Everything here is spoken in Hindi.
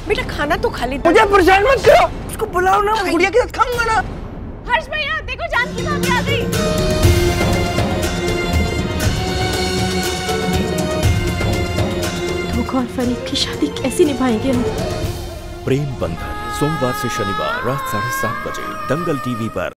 बेटा खाना तो खा ले। मुझे परेशान मत करो, उसको बुलाओ ना, गुड़िया के साथ खाऊंगा ना। हर्ष भैया देखो, जानकी भाभी आ गई। धोखा और फरीद की शादी कैसे निभाएंगे हम? प्रेम बंधन सोमवार से शनिवार रात 7:30 बजे दंगल टीवी पर।